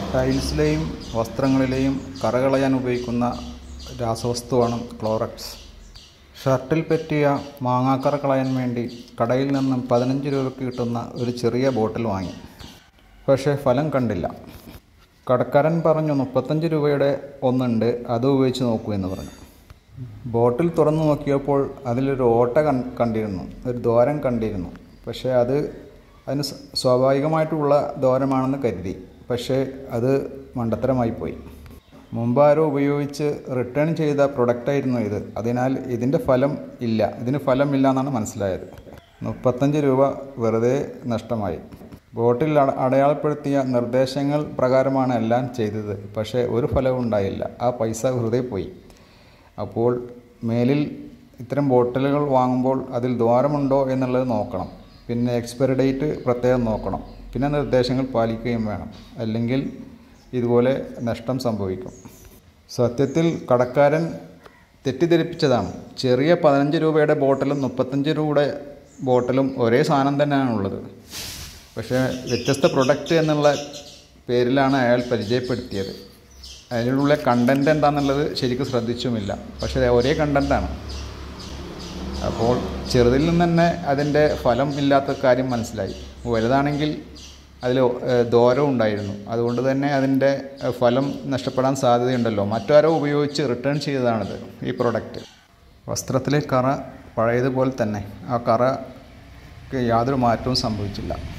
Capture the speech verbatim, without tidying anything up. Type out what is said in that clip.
ടൈൽസിലെയും വസ്ത്രങ്ങളിലെയും കറ കളയാൻ ഉപയോഗിക്കുന്ന രാസവസ്തുവാണ് ക്ലോറക്സ്. ഷർട്ടിൽ പറ്റിയ മാങ്ങാക്കറ കളയാൻ വേണ്ടി കടയിൽ നിന്നും പതിനഞ്ച് രൂപയ്ക്ക് കിട്ടുന്ന ഒരു ചെറിയ ബോട്ടിൽ വാങ്ങി. പക്ഷേ ഫലം കണ്ടില്ല. കടക്കാരൻ പറഞ്ഞു മുപ്പത്തഞ്ച് രൂപയുടെ ഒന്നുണ്ട്, അത് ഉപയോഗിച്ച് നോക്കൂ എന്ന് പറഞ്ഞു. ബോട്ടിൽ തുറന്നു നോക്കിയപ്പോൾ അതിലൊരു ഓട്ട കണ്ടിരുന്നു, ഒരു ദ്വാരം കണ്ടിരുന്നു. പക്ഷേ അത് അതിന് സ്വാഭാവികമായിട്ടുള്ള ദ്വാരമാണെന്ന് കരുതി. പക്ഷേ അത് മണ്ടത്തരമായിപ്പോയി. മുമ്പാരോ ഉപയോഗിച്ച് റിട്ടേൺ ചെയ്ത പ്രൊഡക്റ്റായിരുന്നു ഇത്. അതിനാൽ ഇതിൻ്റെ ഫലം ഇല്ല ഇതിന് ഫലമില്ല എന്നാണ് മനസ്സിലായത്. മുപ്പത്തഞ്ച് രൂപ വെറുതെ നഷ്ടമായി. ബോട്ടിൽ അടയാളപ്പെടുത്തിയ നിർദ്ദേശങ്ങൾ പ്രകാരമാണ് എല്ലാം ചെയ്തത്. പക്ഷേ ഒരു ഫലവും ഉണ്ടായില്ല. ആ പൈസ വെറുതെ പോയി. അപ്പോൾ മേലിൽ ഇത്തരം ബോട്ടിലുകൾ വാങ്ങുമ്പോൾ അതിൽ ദ്വാരമുണ്ടോ എന്നുള്ളത് നോക്കണം. പിന്നെ എക്സ്പയറി ഡേറ്റ് പ്രത്യേകം നോക്കണം. പിന്നെ നിർദ്ദേശങ്ങൾ പാലിക്കുകയും വേണം. അല്ലെങ്കിൽ ഇതുപോലെ നഷ്ടം സംഭവിക്കും. സത്യത്തിൽ കടക്കാരൻ തെറ്റിദ്ധരിപ്പിച്ചതാണ്. ചെറിയ പതിനഞ്ച് രൂപയുടെ ബോട്ടിലും മുപ്പത്തഞ്ച് രൂപയുടെ ബോട്ടിലും ഒരേ സാധനം തന്നെയാണുള്ളത്. പക്ഷേ വ്യത്യസ്ത പ്രൊഡക്റ്റ് എന്നുള്ള പേരിലാണ് അയാൾ പരിചയപ്പെടുത്തിയത്. അതിലുള്ള കണ്ടൻറ്റ് എന്താണെന്നുള്ളത് ശരിക്കും ശ്രദ്ധിച്ചുമില്ല. പക്ഷേ ഒരേ കണ്ടൻറ്റാണ്. അപ്പോൾ ചെറുതിൽ നിന്ന് തന്നെ അതിൻ്റെ ഫലം ഇല്ലാത്ത കാര്യം മനസ്സിലായി. വലുതാണെങ്കിൽ അതിൽ ദോരവും ഉണ്ടായിരുന്നു. അതുകൊണ്ട് തന്നെ അതിൻ്റെ ഫലം നഷ്ടപ്പെടാൻ സാധ്യതയുണ്ടല്ലോ. മറ്റാരോ ഉപയോഗിച്ച് റിട്ടേൺ ചെയ്തതാണിത് ഈ പ്രൊഡക്റ്റ്. വസ്ത്രത്തിലെ കറ പഴയതുപോലെ തന്നെ. ആ കറയ്ക്ക് യാതൊരു മാറ്റവും സംഭവിച്ചില്ല.